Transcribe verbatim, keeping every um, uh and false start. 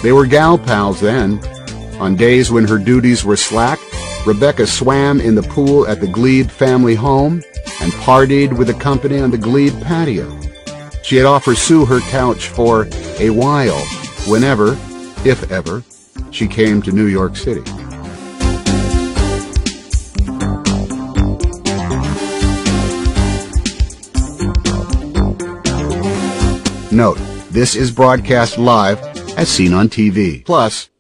They were gal pals then. On days when her duties were slack, Rebecca swam in the pool at the Glebe family home and partied with the company on the Glebe patio. She had offered Sue her couch for a while, whenever, if ever, she came to New York City. Note, this is broadcast live as seen on T V. Plus,